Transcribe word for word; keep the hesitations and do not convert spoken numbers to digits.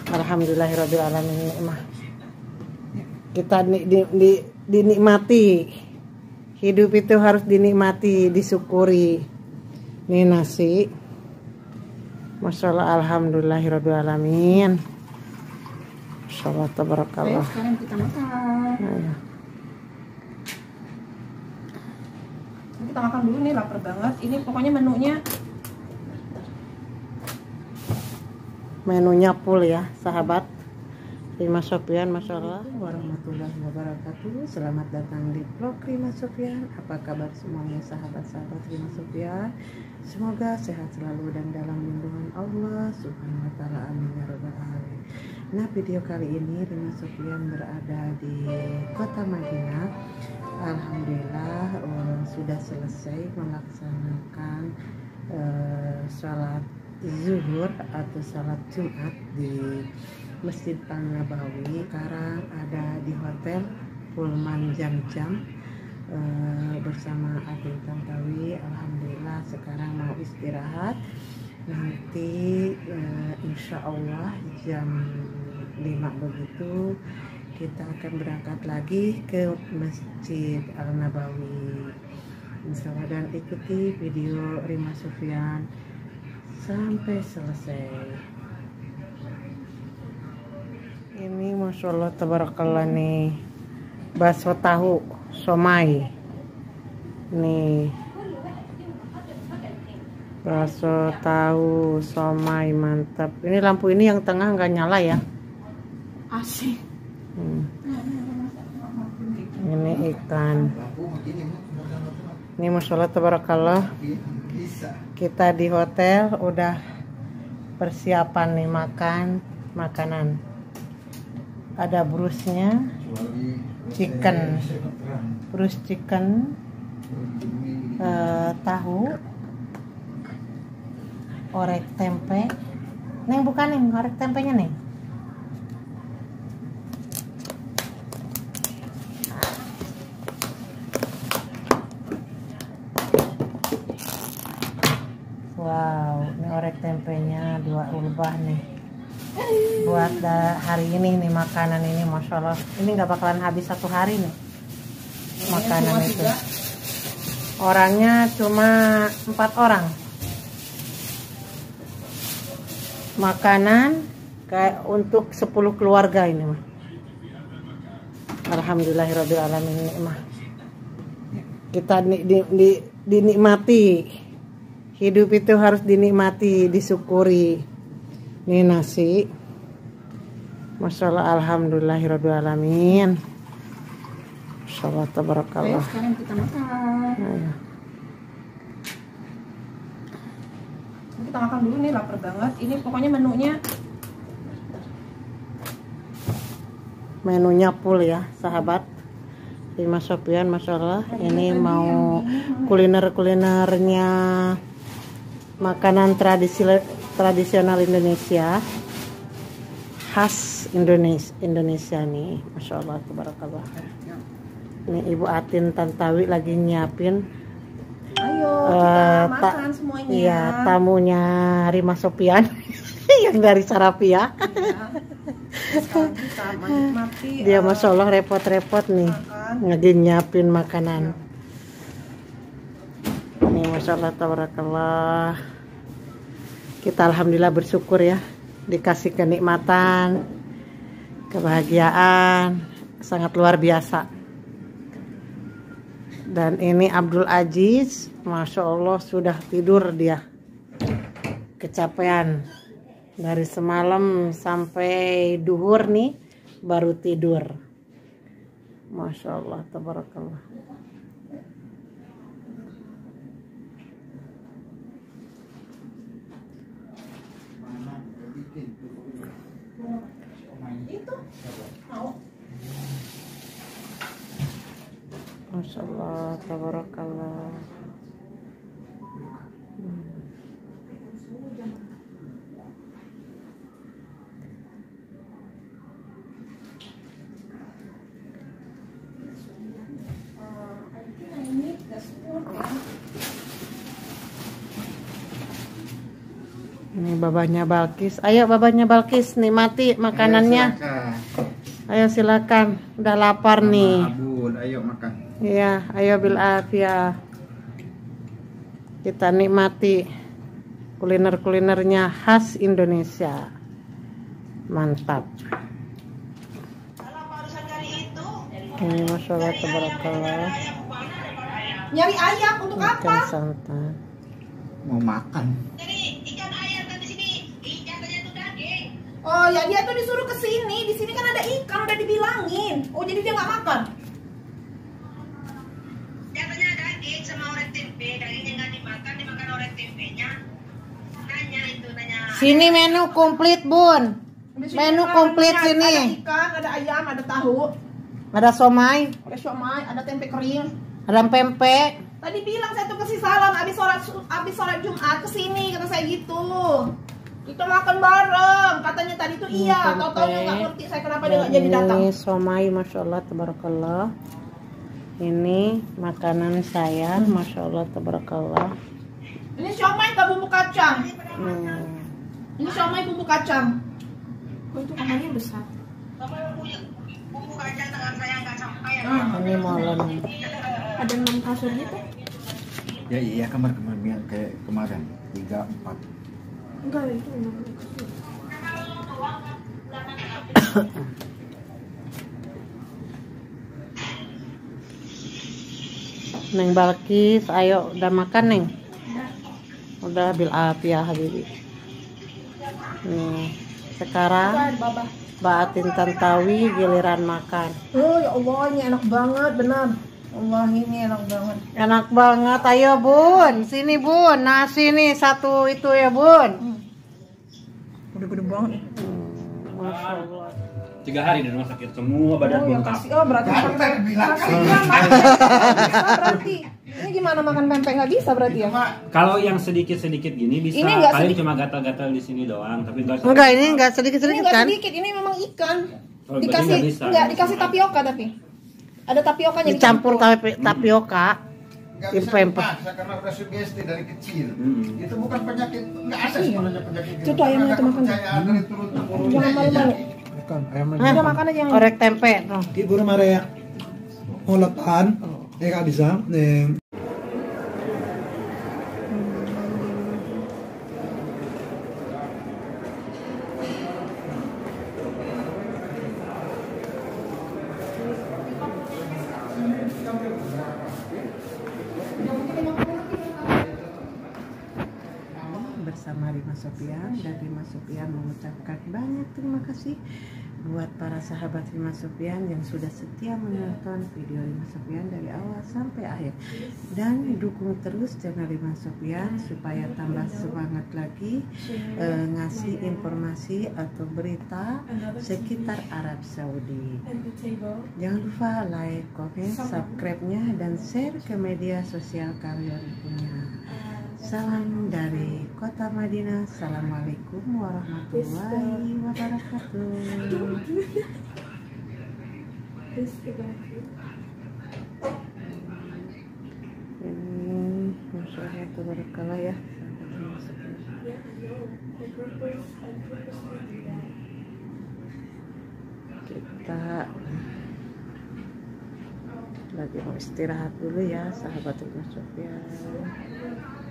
Alhamdulillahirabbil alamin. Nikmah. Kita di, di, di, dinikmati. Hidup itu harus dinikmati, disyukuri. Ini nasi. Masya Allah, alhamdulillahirabbil alamin. Masya Allah, tabarakallah. Oke, sekarang kita makan. Nah, kita makan dulu nih, lapar banget. Ini pokoknya menunya menunya full ya, sahabat. Rima Sofyan, Masya Allah, warahmatullahi wabarakatuh. Selamat datang di vlog Rima Sofyan. Apa kabar semuanya sahabat-sahabat Rima Sofyan? Semoga sehat selalu dan dalam lindungan Allah Subhanahu wa ta'ala, amin ya rabbal alamin. Nah, video kali ini Rima Sofyan berada di kota Madinah. Alhamdulillah uh, sudah selesai melaksanakan uh, sholat zuhur atau sholat Jumat di Masjid An-Nabawi. Sekarang ada di hotel Pullman Jam-Jam uh, bersama Adik Tantawi. Alhamdulillah sekarang mau istirahat. Nanti uh, insya Allah jam lima begitu kita akan berangkat lagi ke Masjid Al-Nabawi. Insya Allah, dan ikuti video Rima Sofyan sampai selesai. Ini Masya Allah, tabarakallah nih, bakso tahu somai. Nih, bakso tahu somai mantap. Ini lampu ini yang tengah nggak nyala ya? asik. Hmm. Ini ikan. Ini Masya Allah, tabarakallah. Kita di hotel udah persiapan nih makan makanan. Ada brusnya, chicken, brus chicken, uh, tahu, orek tempe. Neng bukan neng, orek tempenya neng. Wow, ini orek tempenya dua ulbah nih. Buat hari ini nih makanan ini, Masya Allah, ini nggak bakalan habis satu hari nih makanan itu. Orangnya cuma empat orang. Makanan kayak untuk sepuluh keluarga ini mah. Alhamdulillahirabbil alamin. Nikmah. Kita di, di, di, dinikmati. Hidup itu harus dinikmati, disyukuri. Ini nasi. Masya Allah, alhamdulillahirabbil alamin. Masya Allah, tabarakallah. Oke, sekarang kita makan. Nah, kita makan dulu nih, lapar banget. Ini pokoknya menunya menunya full ya, sahabat Rima Sofyan. Masya Allah, ini mau kuliner-kulinernya makanan tradisi tradisional Indonesia, khas Indonesia Indonesia nih. Masya Allah, tabarakallah. Ini Ibu Atin Tantawi lagi nyiapin. Ayo uh, kita makan semuanya. Iya, tamunya Rima Sofyan yang dari Sarapia. Ya. Sekarang kita menikmati. Dia uh, Masya Allah repot-repot nih makan. lagi nyiapin makanan. Ini Masya Allah, tabarakallah. Kita alhamdulillah bersyukur ya, dikasih kenikmatan, kebahagiaan sangat luar biasa. Dan ini Abdul Aziz, Masya Allah sudah tidur dia, kecapean dari semalam sampai duhur nih baru tidur. Masya Allah, tabarakallah. Itu mau. Masya Allah, tabarakallah. Hmm. Ini babanya Balkis. Ayo babanya Balkis, nikmati makanannya. Ayo silakan. Ayo silakan. Udah lapar sama nih. Abun, ayo makan. Iya, ayo bil afia. Kita nikmati kuliner-kulinernya khas Indonesia. Mantap. Ini masya Allah tabarakallah. Nyari ayam untuk Ikan apa? santan. Mau makan. Oh ya dia tuh disuruh ke sini. Di sini kan ada ikan udah dibilangin. Oh jadi dia nggak makan. Katanya daging sama orek tempe, dagingnya nggak dimakan, dimakan orek tempenya. Nanya itu nanya. Sini menu komplit bun. Di sini Menu kan komplit ada- sini. Ada ikan, ada ayam, ada tahu, Ada somai, ada siomay, ada tempe kering. ada pempek. Tadi bilang saya tuh kasih salam abis sholat abis sholat Jumat ke sini kata saya gitu. Kita makan bareng katanya tadi tuh iya. Tempe. Tahu-tahu nggak ngerti saya kenapa dia Dan nggak jadi datang. ini somai masya Allah tabarakallah. Ini makanan saya masya Allah tabarakallah. Ini siomay tak bumbu kacang. Hmm. Ini siomay bumbu kacang. Kok itu kamarnya besar? Sama bumbu bumbu kacang tangan saya nggak sampai ya. Ah, Ini molen. ada enam kasur gitu? Ya iya kamar kemarin kayak kemarin tiga empat. Enggak itu enam kasur. Neng Balkis, ayo udah makan Neng? Udah bil afia habibi. Nih, sekarang Babah. Baatin Tantawi giliran makan. Oh ya Allah ini enak banget benar. Allah ini enak banget. Enak banget, ayo bun, sini bun, nasi nih satu itu ya bun. Hmm. Udah gede banget. Hmm, Masya Allah. Tiga hari di rumah sakit semua badan Oh ya bengkak. kasih oh berarti Kan bilang kasih dia makan pempek bisa berarti. Ini gimana makan pempek nggak bisa berarti ya? Kalau yang sedikit-sedikit gini bisa, Ini nggak paling sedikit. cuma gatal-gatal di sini doang, tapi enggak. Enggak, ini enggak Ini sedikit-sedikit nggak kan? sedikit, ini memang ikan. Oh, berarti Dikasih nggak bisa. nggak dikasih tapioka tapi ada tapiokanya Dicampur tapi tapioka. Nggak Di bisa pempek. dipaksa karena udah sugesti dari kecil. Hmm. Itu bukan penyakit, nggak ada sebenarnya penyakit. Itu tuh ayamnya itu makan. Kepercayaan dari turun temurun. Jangan malu-malu. Bukan, ayam Hah? Udah makan aja yang Orek tempe tuh. Ibu rumah raya olahan, eh kak bisa, eh Bersama Rima Sofian, dan Rima Sofian mengucapkan banyak terima kasih buat para sahabat Rima Sofian yang sudah setia menonton video Rima Sofian dari awal sampai akhir, dan dukung terus channel Rima Sofian supaya tambah semangat lagi eh, ngasih informasi atau berita sekitar Arab Saudi. Jangan lupa like, komen, subscribe-nya dan share ke media sosial kalian punya. Salam dari Kota Madinah. Assalamualaikum warahmatullahi wabarakatuh. Ini masya Allah tabarakallah ya. Kita lagi mau istirahat dulu ya sahabat Rima Sofian.